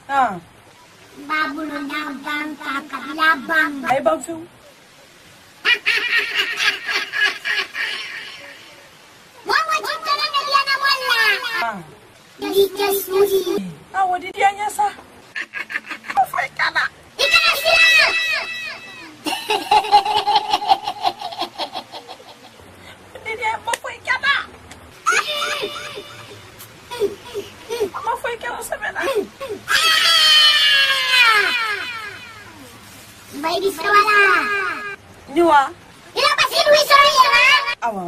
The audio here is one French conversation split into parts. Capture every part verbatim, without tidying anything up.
Ah. Babulu nyam bang kakak labang. Ay bang fiu. Mama cinta na dia na wala. Ah. Di kasuri. Ah, wadi dia nya sa. Foi kana. Ikana sila. Wadi dia mo foi kana. Mo foi kana sa bena. Vai di wala. Niwa. Ila pasti duit sorry ya. Awa.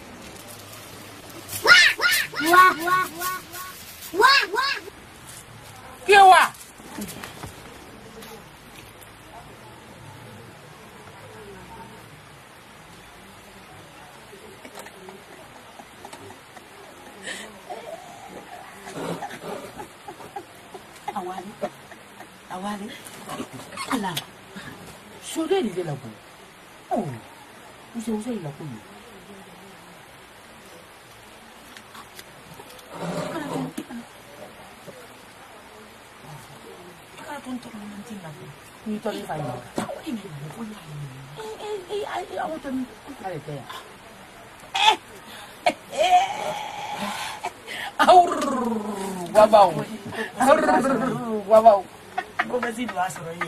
Wah, wah, wah, wah, wah, wah. Kiwa. Awali. Awali. Ala. Sudah di dalam. Oh. Usai-usai lah pun. Untuk nanti lagi. Ni tu ni saya. Tahu ini bukan lain. Eh eh eh awak tu ada dia. Eh. Aur. Wabau. Aur. Wabau. Kau masih dua sorry.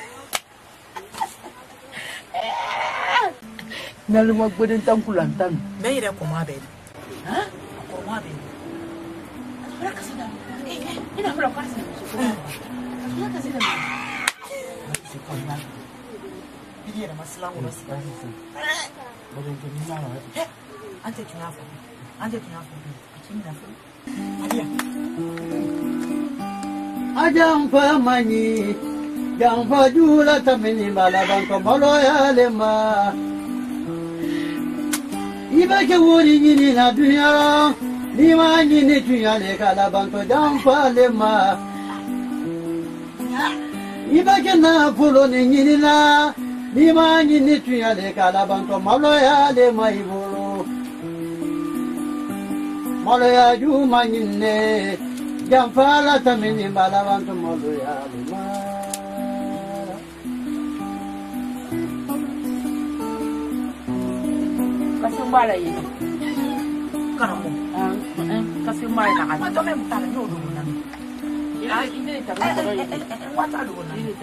Nalu mag bedentang kulantang. Beira ko mabe. Ha? Ko mabe. Wala kasi na. Eh, eh, ina wala kasi. Ya kasi na. Si kanya. Bigyan na maslang uras kasi si. Bodong kini na na. Eh, ante tunafa. Ante tunafa. Kini na. Adia. Ajang famani. Jang fajula tamini malaban ko maloya lema. Iba ke wori nyini na dunya. Lima nyini dunya le kalaban ko jang fa lema. Iba ke na pulo ni nyini na. Lima nyini dunya le kalaban ko maloya lema ibolo. Maloya juma nyine. Jang fa la tamini malaban ko maloya lema. Kasi mbala yito. Karamo. Ah, eh, kasi mbala na kasi. Mato may mutala nyo doon na. Ah, hindi ita. Eh, eh, eh, eh, wata doon na. Hindi ita.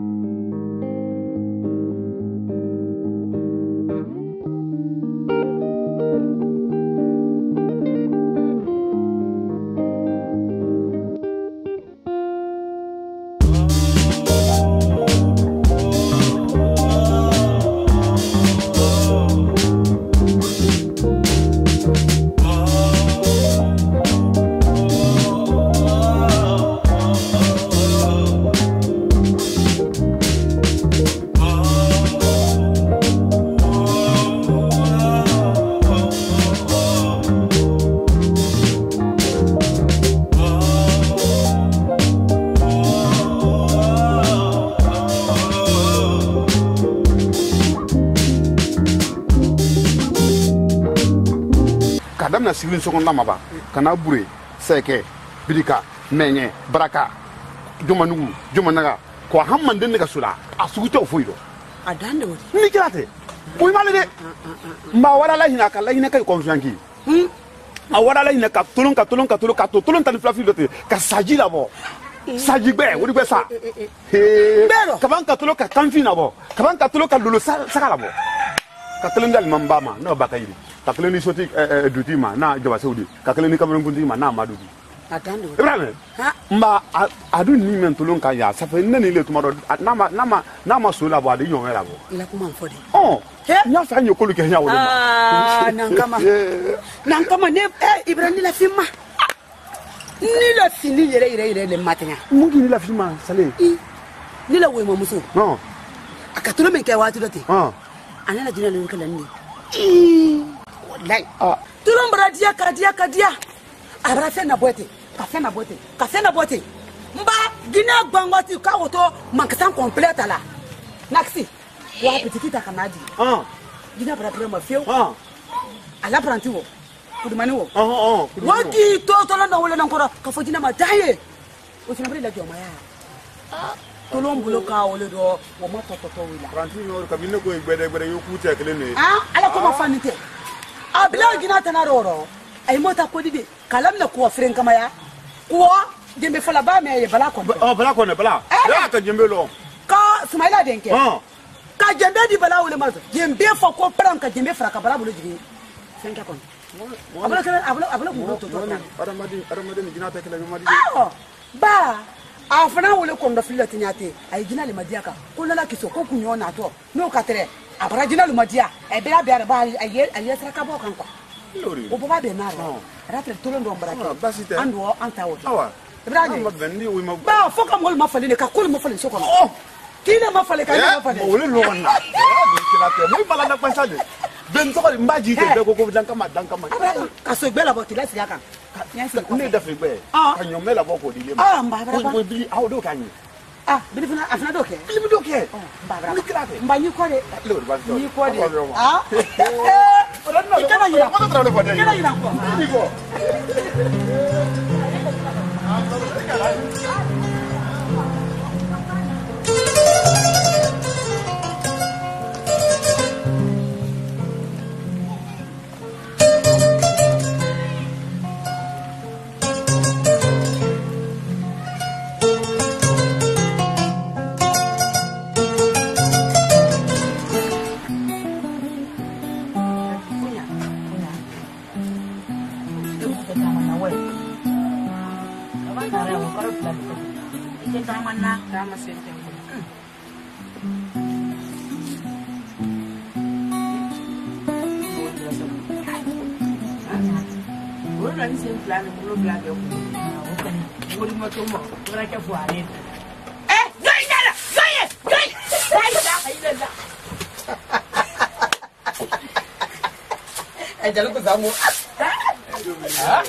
na sigin so na maba kana bure seke bidika menye baraka jumanugu jumanaga ko hamman den ga sula asuguto foido adande wori ni kirate boy male de ma wala la hina ka la hina kay confianki hmm a wala la hina ka tulun ka tulun ka tulun ka tulun tan flafi dote ka saji la bo saji be wori be sa he kaban ka tulun ka kanfi na bo kaban ka tulun ka lulu saka la bo ka tulun dal mambama no bakayiri ka tulun ni soti dutima na jaba saudi ka tulun ni kamerun kunti ma na madudi atando ibrahim mba adu ni men tulun ka ya safa nani le tumaro na ma na ma na ma so la bo ade yon la bo la kuma mfodi oh nya fa nyo kolu ke nya wo ah nankama nankama ne ibrahim la fima ni la fini yere yere yere le matanya mugi ni la fima sale ni la we mamuso non akatulo men ke watu dote ah anana jina le kala ni eh wallahi ah tulum bradia kadia kadia arafe na bote kafe na bote kafe na bote mba gina gbangwati ka woto mankasan complete la naksi wa petitita kanadi ah gina bradia ma feu ah ala pranti wo kudumani wo ah ah waki to to na wala na nkora ka fo gina ma daye o sina bari la joma ya tolon bolo ka wole do wo ma to to to wila trente millions ka binne ko gbede gbede yo ku te kele ne ah ala ko ma fanite a bila gina tana roro ay mota ko dibe kalam na ko fren kama ya ko jembe fala ba me bala ko oh bala ko ne bala ya ka jembe lo ka sumaila denke ah ka jembe di bala wole ma jembe fa ko pran ka jembe fra ka bala bolo jigi senka kon abula kala abula abula ko to to aramadi aramadi ni gina te kele madi ah ba afana wole ko ndo filati nyate ay gina le madia ka ko la kiso ko kunyo na to no ka tere abara gina le madia e be abia ba ay ay sra ka bo kan kwa o baba be na ro ratre tolo ndo mbara ke ando anta wo awa ibrahim ma bendi wi ma ba foka mol ma fali ne ka ko ma fali so ko oh kina ma fali ka ma fali wole lo wonna be kila te mo bala na kwa sade ben to ko mbaji te be ko ko danka ma danka ma ka so gbe la bo ti la siya kan ne da fi gbe ka nyome la bo ko di le ma ah mba bra ko bi aw do kan ni ah bi fina afina do ke bi do ke mba bra ni kila te mba ni ko de lo ba so ni ko de ah ikana yira ko ikana yira ko ni ko ay jalo ko zamu ah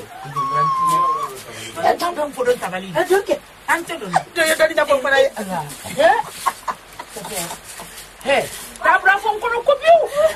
tan tan fodo tabali eh doke ante do do yo dadi jabo para eh eh tabra fon ko ko biu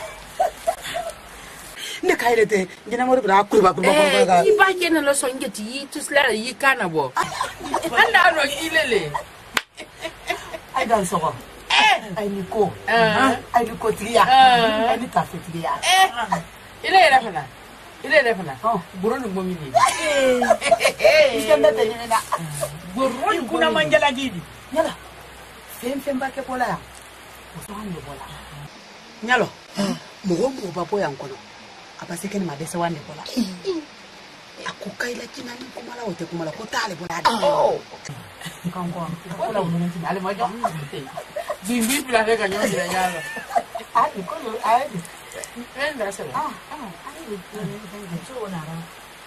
ne kayrete gina mo bra ko ba ko ba ko ga iba kena lo so ngeti to sla yi kana bo anda ro ilele ay dan so ko eh ay ni ko ay ni ko tria ay ni cafeteria eh ile ile fana ile ile fana oh buro ni momi ni eh ikenda tani na buro ni kuna manjala gidi nyala fem fem ba ke pola ya usani bola nyalo mo mo ba po yankono apase ke ni madese wande bola akukaila kina ni kumala wote kumala ko tale bola oh kango kola umuntu nti ale mojo bimbi bila rega nyo bila nyalo ah ko ai enda sala ah ah ai so na ra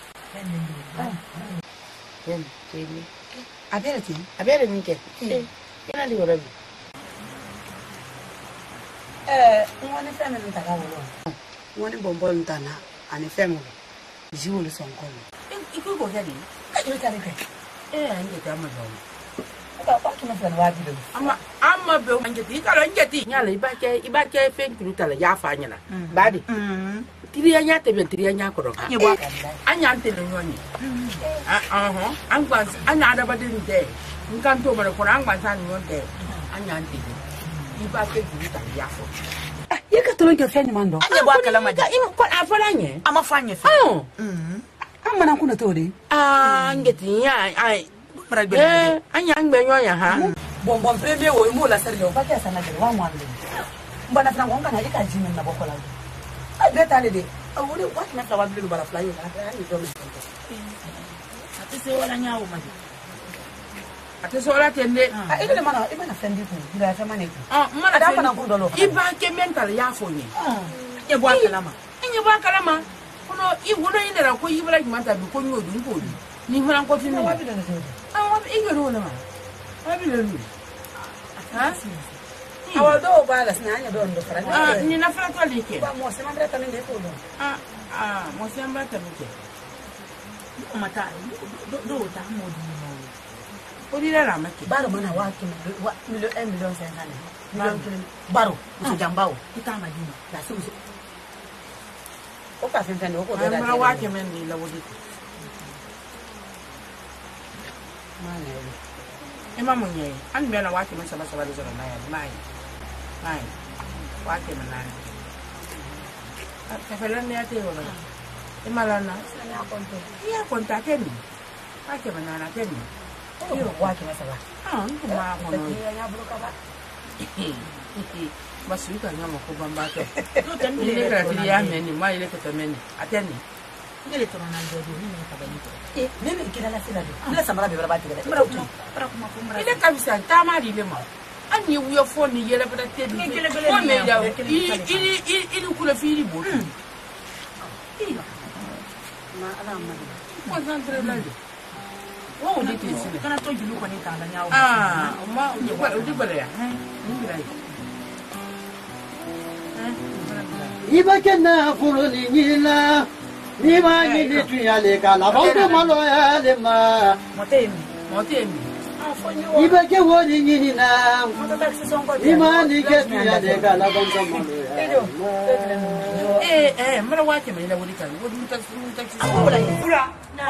ken kini abere ti abere ninke eh ina li wala bi eh ngone feme ntaka wolo ngone bombo ntana ani feme jiwolo sonkolo iku go jadi ayo tare ke eh anje kama zo ka pa kina fere waji do ama ama be anje ti kala anje ti nyala ibake ibake fen kirutala ya fanya na badi mm tiriya nya te ben tiriya nya ko do ni wa anya ante no nyoni ah ah angba anya ada badin de nkan to mara ko angba san no de anya ante ibake kirutala ya fo ye ka tolo ke feni mando anya bwa kala ma im ko afala nye ama fanye fe mm amma na kuna to de ah ngeti nya ai eh anya ngbe nyonya ha bon bon premier wo mo la serio ba ke sana de wa mo ande mbana fana ngonga na ika jini na bokola ai beta le de awore what na tawa bilu bala fly na ni do me ate se wala nyawo ma ate se wala tende ah ile mana ibe na fendi ku nda fa mane ku ah mana ada fa na ku dolo iba ke mental ya fonye ye bwa kalama enye bwa kalama kono i wono ine ra ko yibala ki manta bi ko nyodu ko di ni fana ko fi mi wa bi do do ah wa bi ngero na ma wa bi le lu ha awa do bala sina anya do ndo fara ah ni na fara to le ke ba mo se mamre tamende ko do ah ah mo se amba ta mi ke mata do do ta mo di mo ko di la ma ke baro mana wa ki wa million un million cinq cents million kilo baro ko jambao kita madina la so so o ka fen fen ko do da ma wa ke men ni la wodi mana Ema munye. Ani mena wake msa basa bali zona na ya. Mai. Mai. Wake manana. Kafela ni ate wala. Ema lana. Sana konto. Iya konta keni. Wake manana keni. Yo wake masa ba. Ah, ntuma ngono. Ya buka ba. Basuka nyama ko bambaka. Ile ka tiri ya meni, ma ile ka tameni. Ateni. Ile to na ndo ni ni ka bani. Eh, mimi kila la sila. Ile samara be barabati gele. Mara utu. Para kuma kumra. Ile kabisa tama rile ma. Ani wuyo foni yele bada tebi. Ko me da. Ili ili ili kula fili bo. Ma ala ma. Ko zantre la. Wo ndi tisi. Kana to julu ko ni kala nyawo. Ah, ma udi kwa udi bale ya. Ni rai. Ibakena fuloni nyina Nima nyini tuyale kala Baudu malo yale ma Motemi. Motemi. Ibake woni nyini na Nima nike tuyale kala Baudu malo yale ma Eh, eh, mara wake mai na wuri kan. Wuri mutas mutas. Akula Fura.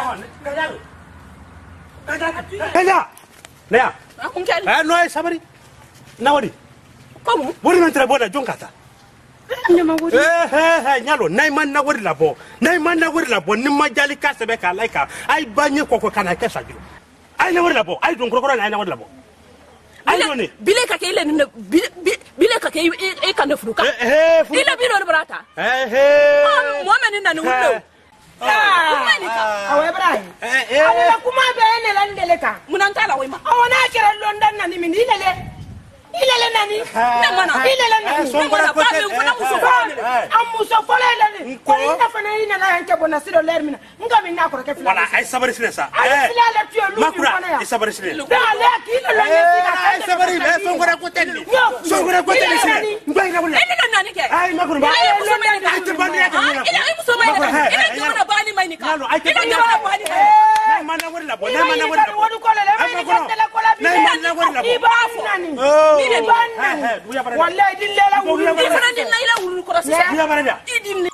Kaya. Naya. Akun kali. Eh no ay sabari. Na wadi. Komu? Wuri man trabona jonkata. Eh eh eh nyalo nay man na wadi labo. Nay man na wadi labo ni majali ka sebe ka laika. Ay banye koko kana kesa gilo. Ay na wadi labo. Ay don krokoro na wadi labo. Ay doni. Bile ka ke ile ne bile ka ke e ka ne furuka. Eh eh. Ile biro brata. Eh eh. Mo men na ne wulo. Ah, awe brai. Eh eh. Ala kuma be ne lan dele ka. Munantala we ma. Awana kira London na ni min ilele. Ilele nani? Na mana. Ilele nani? So ngora ko te. Amu so fole lele. Ko ina fana ina na hanke bona sido lermina. Nga min na ko ke fila. Wala ay sabari sine sa. Ay fila le tuyo lu. Makura ay sabari sine. Da le ki le lo ni sina. Ay sabari be so ngora ko te. So ngora ko te sine. Ngai na bula. Ene na nani ke? Ay makura ba. Ila muso mai Ay te bani ya ka. Ila ay muso mai ka. Ila jona bani mai ni ka. Ila jona bani. Nay man na wori la bo. Nay man na wori la bo. Wadu ko le le. Ay ko le. Nay man na wori la bo. Iba nani? Oh. Iba nani? Wallahi din lela wuru. Ifana din na ila wuru ko sa. Buya bara da. Idin